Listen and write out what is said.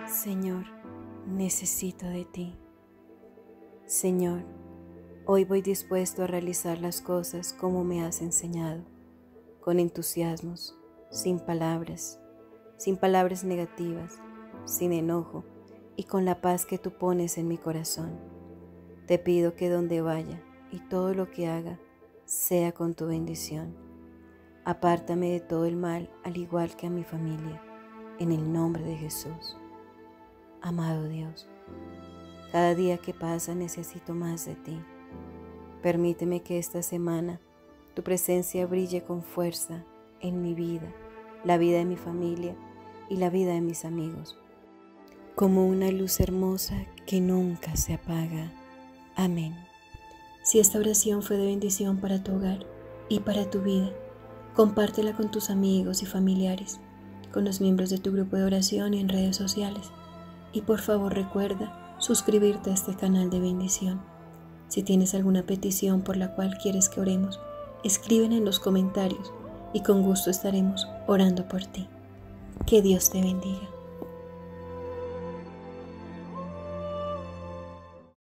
Señor, necesito de ti. Señor, hoy voy dispuesto a realizar las cosas como me has enseñado, con entusiasmos, sin palabras negativas, sin enojo y con la paz que tú pones en mi corazón. Te pido que donde vaya y todo lo que haga sea con tu bendición. Apártame de todo el mal, al igual que a mi familia, en el nombre de Jesús. Amado Dios, cada día que pasa necesito más de ti. Permíteme que esta semana tu presencia brille con fuerza en mi vida, la vida de mi familia y la vida de mis amigos, como una luz hermosa que nunca se apaga. Amén. Si esta oración fue de bendición para tu hogar y para tu vida, compártela con tus amigos y familiares, con los miembros de tu grupo de oración y en redes sociales. Y por favor recuerda suscribirte a este canal de bendición. Si tienes alguna petición por la cual quieres que oremos, escríbela en los comentarios y con gusto estaremos orando por ti. Que Dios te bendiga.